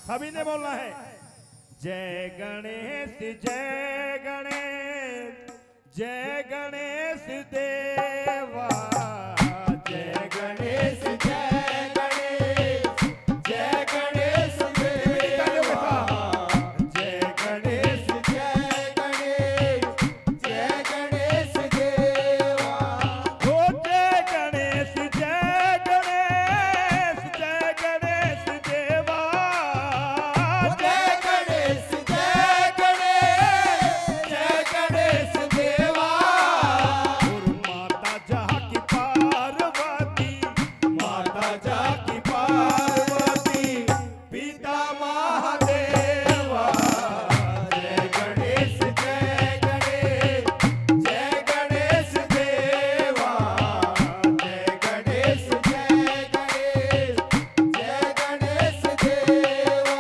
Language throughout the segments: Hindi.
सभी ने बोलना है जय गणेश जय गणेश जय गणेश देवा जय गणेश जय गणेश जय गणेश देवा जय गणेश जय गणेश जय गणेश देवा हो जय गणेश जय गणेश जय गणेश देवा जय गणेश जय गणेश जय गणेश देवा और माता जहाँ की पार्वती माता जहाँ की पार्वती पिता महादेवा जय गणेश जय गणेश जय गणेश देवा जय गणेश जय गणेश जय गणेश देवा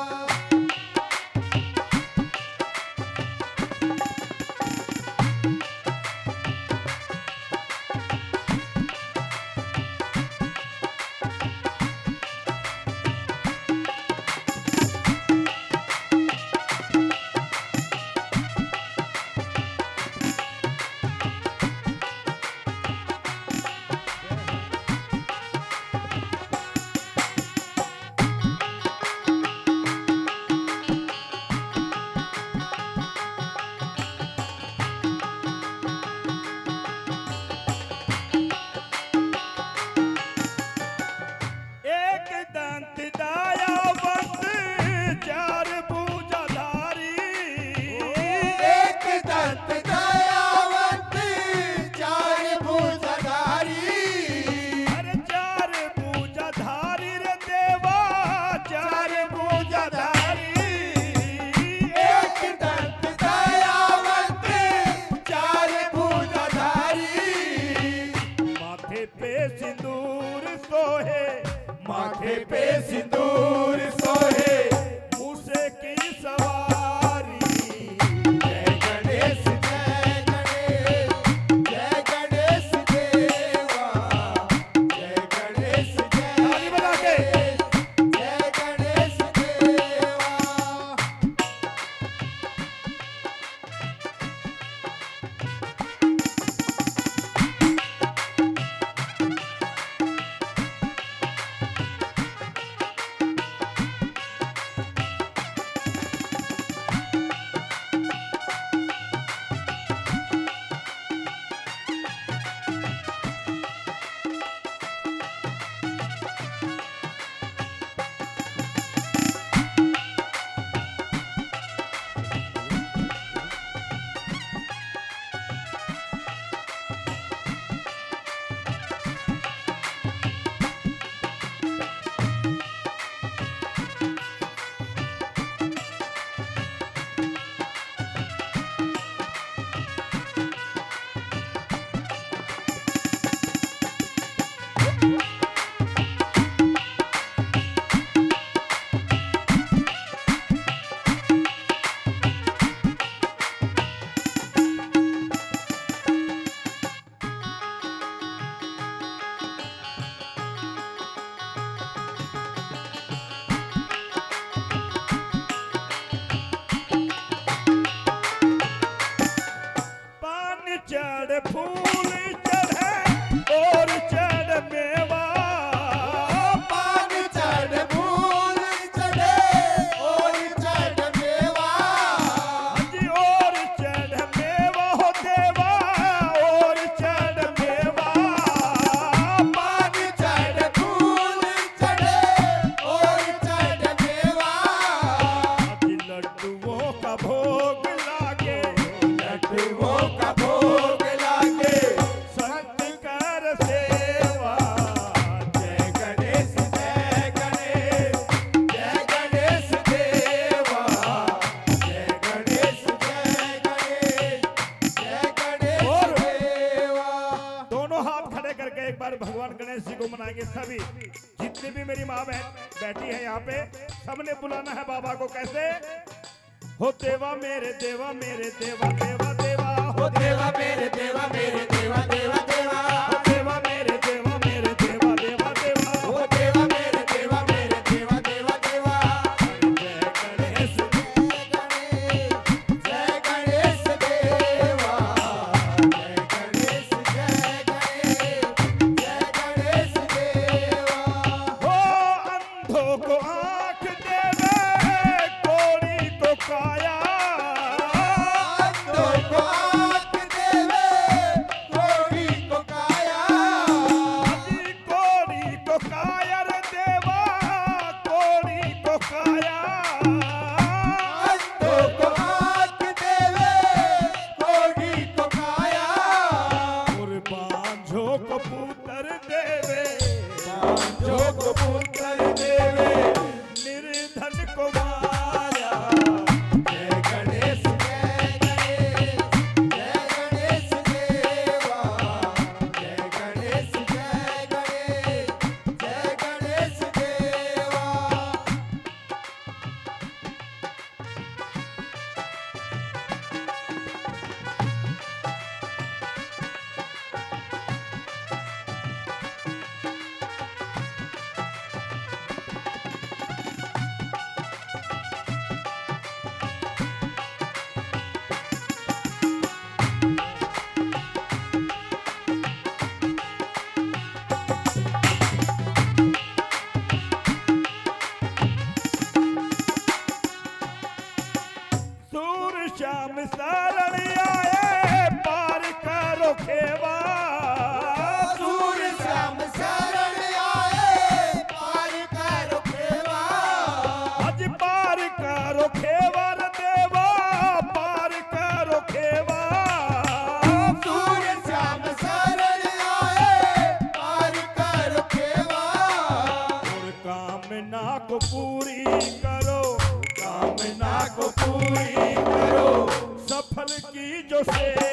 एक दंत दयावंत चार भुजाधारी एक दंत दयावंत चार भुजाधारी अरे चार भुजाधारी रे देवा चार भुजाधारी एक दंत दयावंत चार भुजाधारी माथे पे सिंदूर सोहे माथे पे सिंदूर सोहे मूसे की सवारी जय गणेश जय गणेश जय गणेश देवा जय गणेश जय गणेश जय गणेश देवा पान चढ़ फूल चढ़े और चढ़ मेवा पान चढ़ फूल चढ़े और चढ़ मेवा जी और चढ़ मेवा हो देवा और चढ़ मेवा पान चढ़ फूल चढ़े और चढ़ मेवा जी लड्डुओं का भोग लागे लड्डुओं का भोग लागे संत कर सेवा जय गणेश जय गणेश जय गणेश देवा जय गणेश जय गणेश जय गणेश देवा दोनों हाथ खड़े करके एक बार भगवान गणेश जी को मनाएंगे सभी जितनी भी मेरी माँ बहन बैठी है यहाँ पे सबने बुलाना है बाबा को कैसे हो देवा मेरे देवा मेरे देवा देवा देवा हो देवा मेरे देवा मेरे देवा देवा देवा हो देवा मेरे देवा मेरे देवा देवा देवा हो देवा मेरे देवा मेरे देवा देवा देवा को आंख देवे कोड़ी को काया, अंधों को आंख देवे कोड़ी को काया, अजी कोड़ी को काया रे देवा कोड़ी को काया, अंधों को आंख देवे कोड़ी को काया, और बांझो को पुत्र देवे, जो को पुत्र देवे निर्धन को माया। जय गणेश जय गणेश जय गणेश देवा, जय गणेश जय गणेश जय गणेश देवा। सूर श्याम शरण आए पार करो खेवा, सूर श्याम शरण आए पार करो खेवा, अज पार करो खेवा रे देवा पार करो खेवा, सूर श्याम शरण आए पार करो खेवा, और कामना को पूरी करो, कामना को पूरी करो, सफल की जो सेवा।